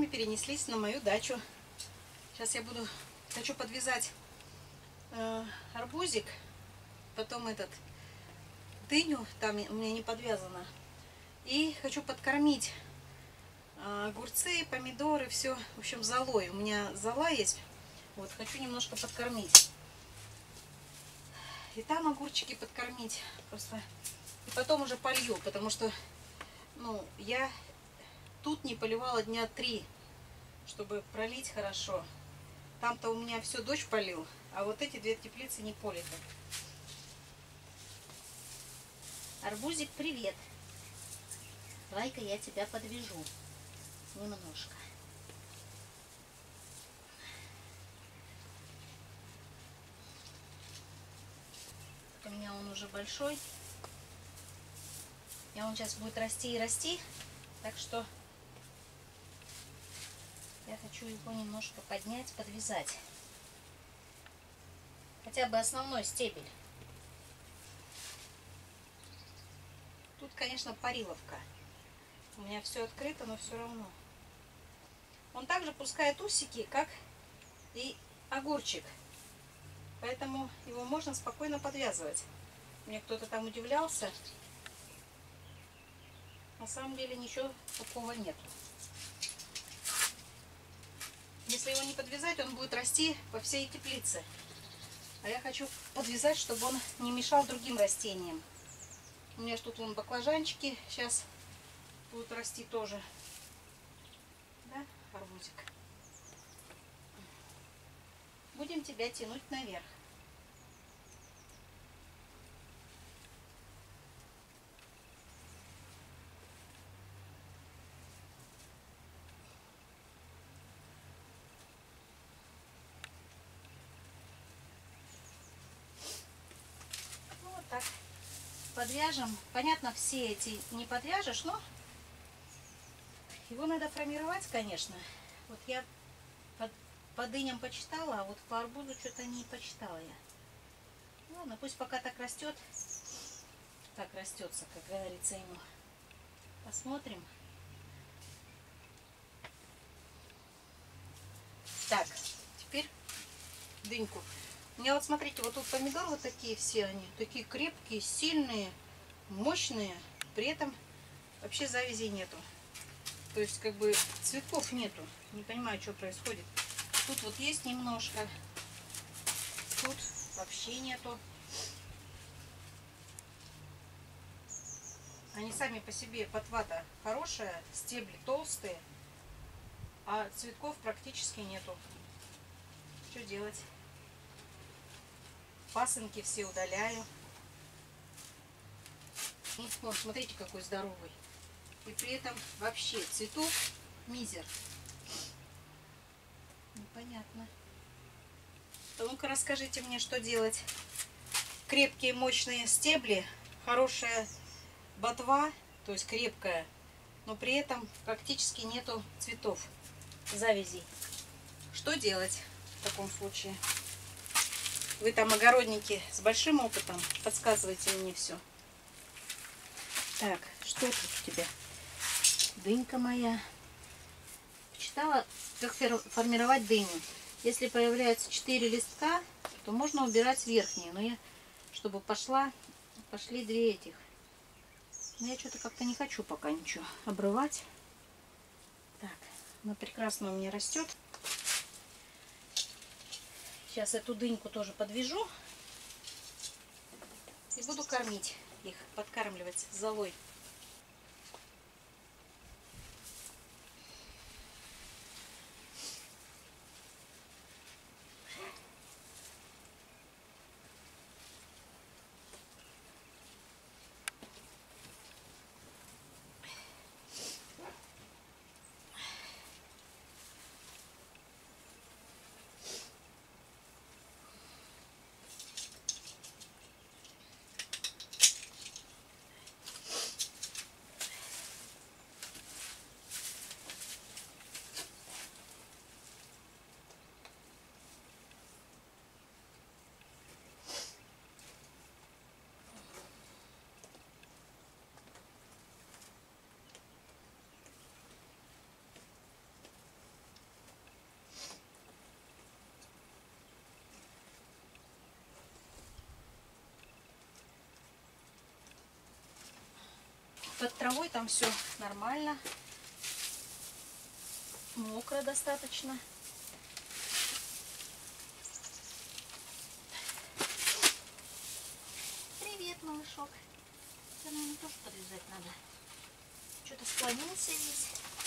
перенеслись на мою дачу. Сейчас я хочу подвязать арбузик, потом дыню, там у меня не подвязано. И хочу подкормить огурцы, помидоры, все, в общем, золой. У меня зола есть, вот, хочу немножко подкормить. И там огурчики подкормить просто. И потом уже полью, потому что, ну, я тут не поливала дня 3, чтобы пролить хорошо. Там-то у меня все дождь полил, а вот эти 2 теплицы не политы. Арбузик, привет. Давай-ка я тебя подвяжу немножко. У меня он уже большой. И он сейчас будет расти и расти. Так что я хочу его немножко поднять, подвязать. Хотя бы основной стебель. Тут, конечно, париловка. У меня все открыто, но все равно. Он также пускает усики, как и огурчик. Поэтому его можно спокойно подвязывать. Мне кто-то там удивлялся. На самом деле ничего такого нет. Если его не подвязать, он будет расти по всей теплице. А я хочу подвязать, чтобы он не мешал другим растениям. У меня же тут вон баклажанчики сейчас будут расти тоже. Да, арбузик? Будем тебя тянуть наверх. Ну, вот так подвяжем. Понятно, все эти не подвяжешь, но его надо формировать, конечно. Вот я по дыням почитала, а вот по арбузу что-то не почитала я. Ладно, пусть пока так растет. Так растется, как говорится ему. Посмотрим. Так, теперь дыньку. У меня вот, смотрите, вот тут помидоры вот такие все, они такие крепкие, сильные, мощные. При этом вообще завязей нету. То есть, как бы, цветков нету. Не понимаю, что происходит. Тут вот есть немножко. Тут вообще нету. Они сами по себе, подвата хорошая, стебли толстые, а цветков практически нету. Что делать? Пасынки все удаляю. Вот, смотрите, какой здоровый. И при этом вообще цветов мизер. Непонятно. Ну-ка расскажите мне, что делать. Крепкие, мощные стебли, хорошая ботва, то есть крепкая, но при этом практически нету цветов, завязей. Что делать в таком случае? Вы там огородники с большим опытом, подсказывайте мне все. Так, что тут у тебя? Дынька моя. Почитала, как формировать дыню. Если появляются 4 листка, то можно убирать верхние. Но я, чтобы пошли 2 этих. Но я что-то как-то не хочу пока ничего обрывать. Так, она прекрасно у меня растет. Сейчас эту дыньку тоже подвяжу. И буду кормить их, подкармливать золой. Под травой там все нормально. Мокро достаточно. Привет, малышок. Тебе, наверное, тоже подлезать надо. Что-то склонился весь.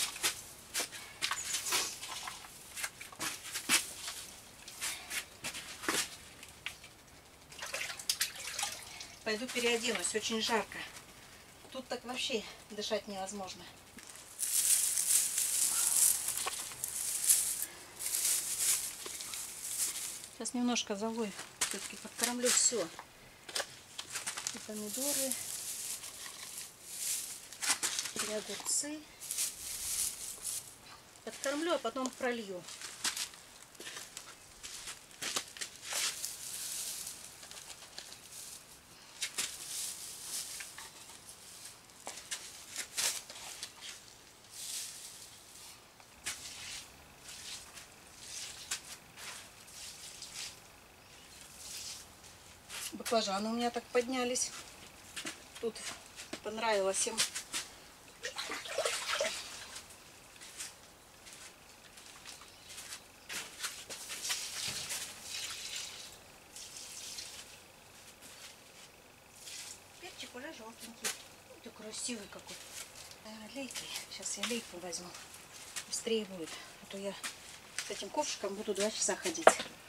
Пойду переоденусь, очень жарко. Тут так вообще дышать невозможно. Сейчас немножко золой все-таки подкормлю все. И помидоры, и огурцы. Подкормлю, а потом пролью. Баклажаны у меня так поднялись. Тут понравилось им. Перчик уже желтенький. Ты красивый какой. Лейкой. Сейчас я лейку возьму. Быстрее будет. А то я с этим ковшиком буду 2 часа ходить.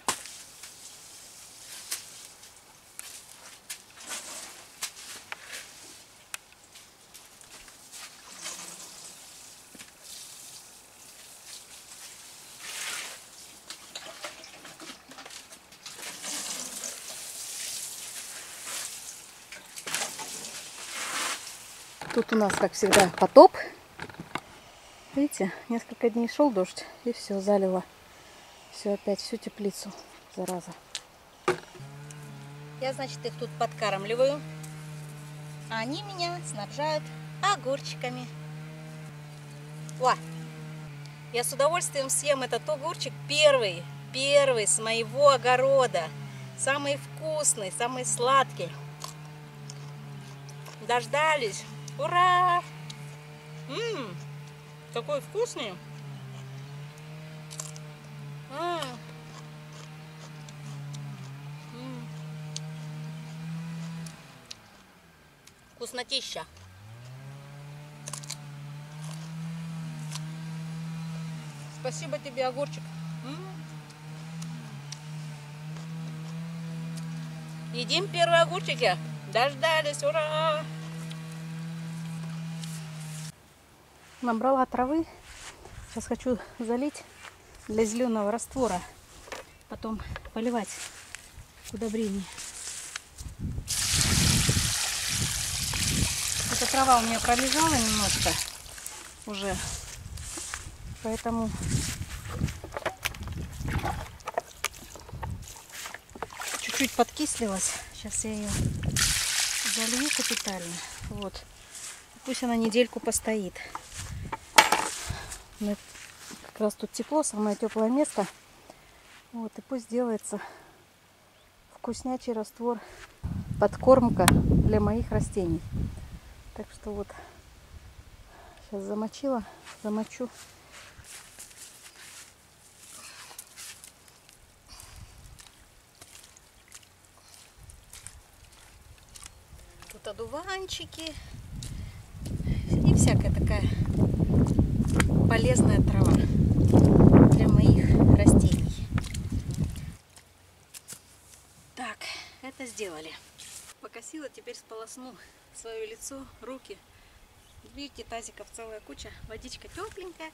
Тут у нас, как всегда, потоп. Видите, несколько дней шел дождь, и все, залило. Все опять, всю теплицу, зараза. Я, значит, их тут подкармливаю. А они меня снабжают огурчиками. О! Я с удовольствием съем этот огурчик первый с моего огорода. Самый вкусный, самый сладкий. Дождались. Ура! Такой вкусный. Вкуснотища. Спасибо тебе, огурчик. Едим первые огурчики. Дождались, ура! Набрала травы. Сейчас хочу залить для зеленого раствора. Потом поливать удобрение. Эта трава у меня пролежала немножко уже. Поэтому чуть-чуть подкислилась. Сейчас я ее залью капитально. Вот. Пусть она недельку постоит. Как раз тут тепло, самое теплое место. Вот, и пусть делается вкуснячий раствор, подкормка для моих растений. Так что вот сейчас замочу. Тут одуванчики и всякая такая полезная трава для моих растений. Так, это сделали. Покосила, теперь сполосну свое лицо, руки. Видите, тазиков целая куча, водичка тепленькая.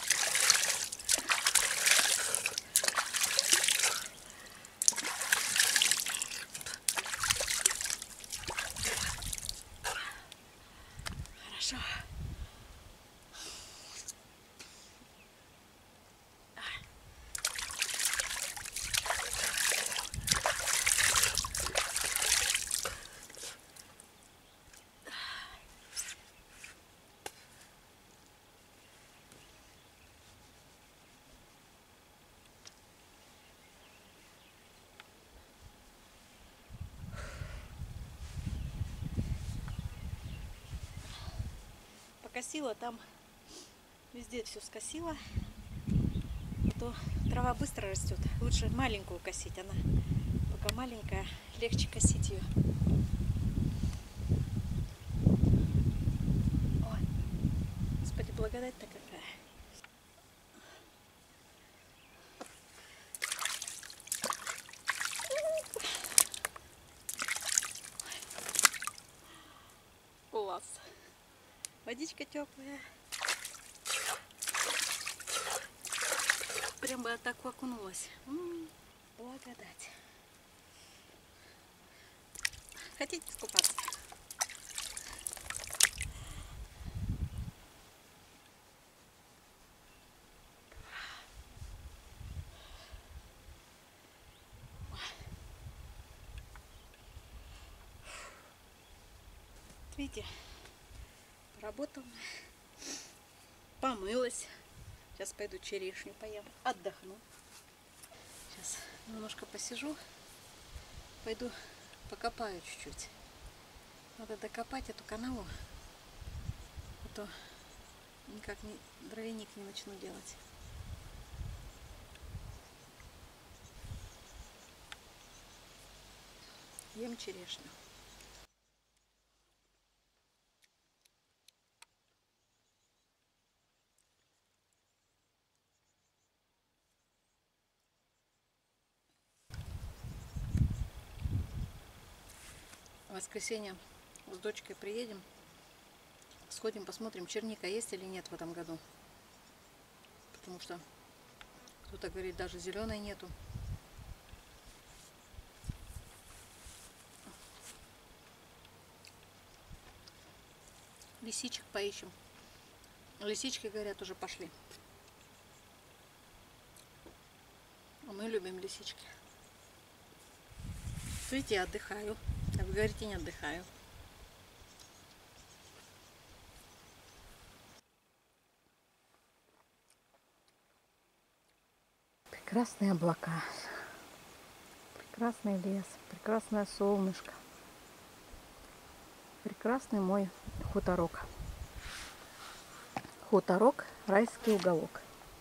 Хорошо. покосила, там везде все скосила. А то трава быстро растет. Лучше маленькую косить. Она пока маленькая, легче косить ее. Ой, Господи, благодать-то какая. Класс. Водичка теплая. Прям бы так окунулась. Благодать. Хотите искупаться? Видите, поработала, помылась. Сейчас пойду черешню поем, отдохну. Сейчас немножко посижу, пойду покопаю чуть-чуть. Надо докопать эту канаву, а то никак дровяник не начну делать. Ем черешню. В воскресенье с дочкой приедем, сходим, посмотрим, черника есть или нет в этом году. Потому что кто-то говорит, даже зеленой нету. Лисичек поищем. Лисички, говорят, уже пошли. А мы любим лисички. Видите, я отдыхаю. А вы говорите, не отдыхаю. Прекрасные облака. Прекрасный лес. Прекрасное солнышко. Прекрасный мой хуторок. Хуторок, райский уголок.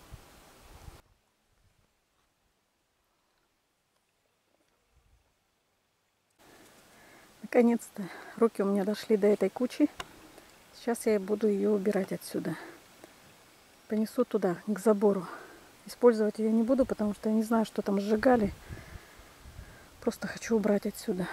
Наконец-то руки у меня дошли до этой кучи. Сейчас я буду ее убирать отсюда. Понесу туда, к забору. Использовать ее не буду, потому что я не знаю, что там сжигали. Просто хочу убрать отсюда.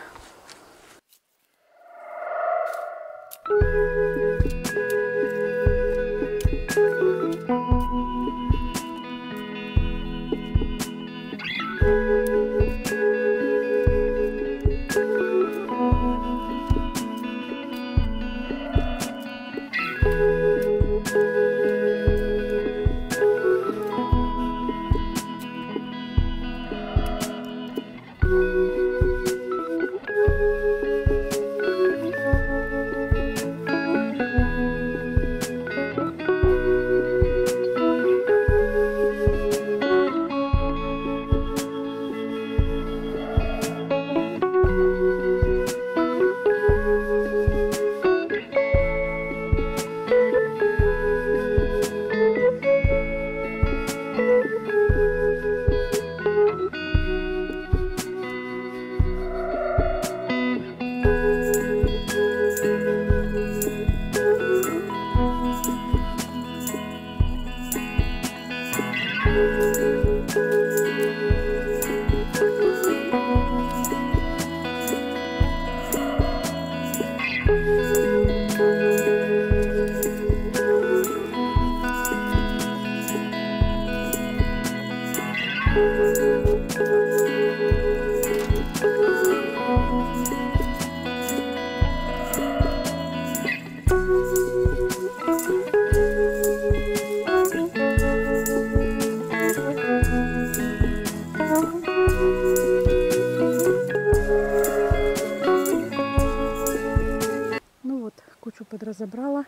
Кучу подразобрала,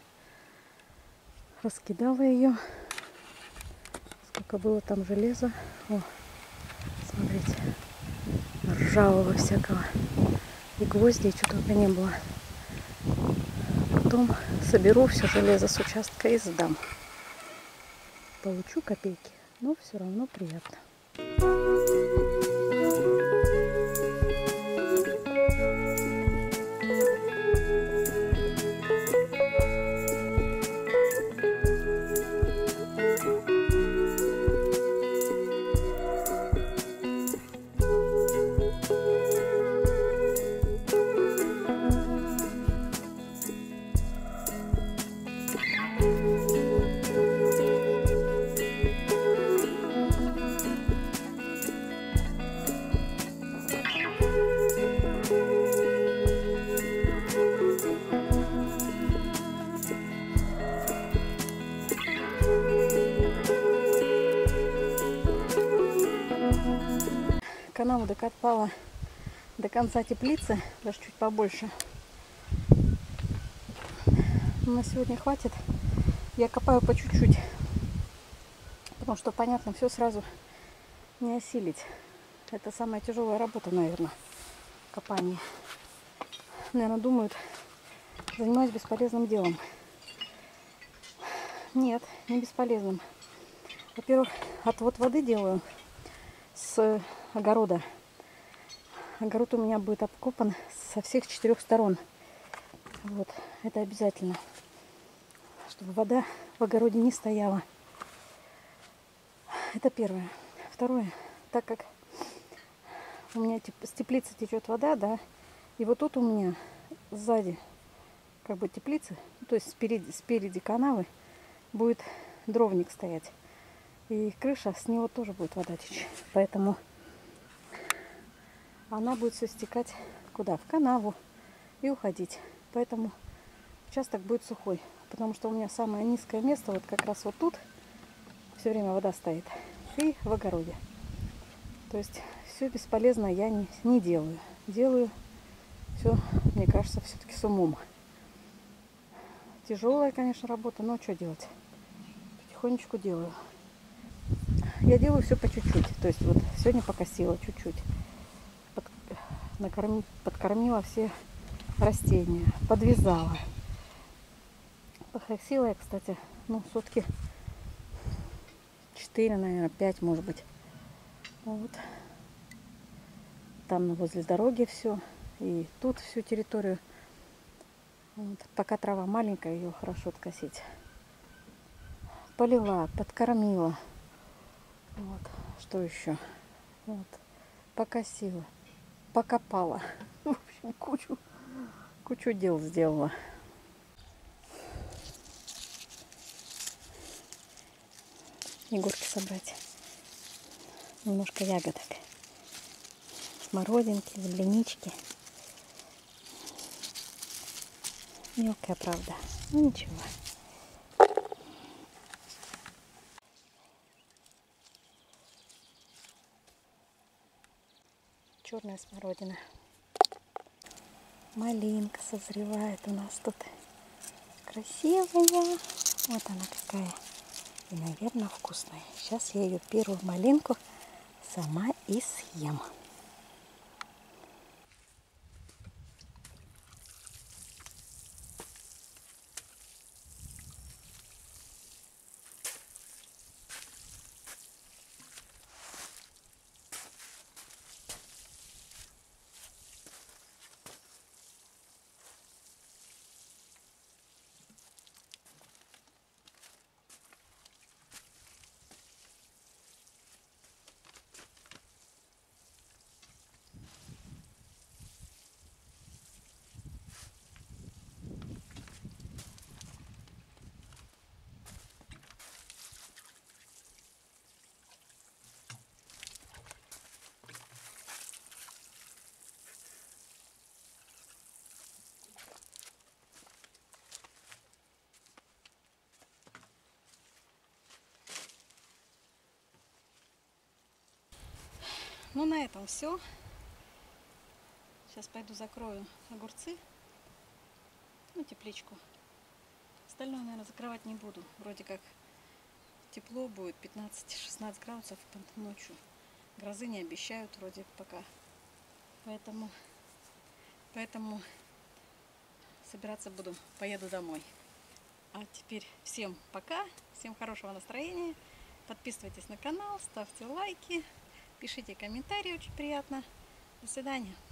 раскидала ее. Сколько было там железа. О, смотрите, ржавого всякого. И гвоздей что только не было. утром соберу все железо с участка и сдам. Получу копейки, но все равно приятно. Канаву докопала до конца теплицы, даже чуть побольше. На сегодня хватит. Я копаю по чуть-чуть, потому что, понятно, все сразу не осилить. Это самая тяжелая работа, наверное, копание. Наверное, думают, занимаюсь бесполезным делом. Нет, не бесполезным. Во-первых, отвод воды делаю с огорода. Огород у меня будет обкопан со всех 4 сторон. Вот, это обязательно, чтобы вода в огороде не стояла. Это первое. Второе, так как у меня с теплицы течет вода, да, и вот тут у меня сзади как бы теплицы, то есть спереди канавы будет дровник стоять. И крыша, с него тоже будет вода течь. Поэтому она будет все стекать куда? В канаву и уходить. Поэтому участок будет сухой. Потому что у меня самое низкое место, вот как раз вот тут, все время вода стоит. И в огороде. То есть все бесполезно я не делаю. Делаю все, мне кажется, все-таки с умом. Тяжелая, конечно, работа, но что делать? Потихонечку делаю. Я делаю все по чуть-чуть. То есть вот сегодня покосила чуть-чуть. Подкормила все растения. Подвязала. Покосила я, кстати, сутки 4, наверное, 5, может быть. Вот. Там возле дороги все. И тут всю территорию. Вот. Пока трава маленькая, ее хорошо откосить. Полила, подкормила. Вот. Что еще? Вот. Покосила. Покопала. В общем, кучу дел сделала. Егорки собрать. Немножко ягодок. Смородинки, землянички. Мелкая, правда. Ну ничего. Черная смородина. Малинка созревает у нас тут. Красивая. Вот она какая. И, наверное, вкусная. Сейчас я ее первую малинку сама и съем. Ну, на этом все. Сейчас пойду закрою огурцы. Тепличку. Остальное, наверное, закрывать не буду. Вроде как тепло будет, 15-16 градусов ночью. Грозы не обещают вроде пока. Поэтому собираться буду, поеду домой. А теперь всем пока, всем хорошего настроения. Подписывайтесь на канал, ставьте лайки, пишите комментарии, очень приятно. До свидания.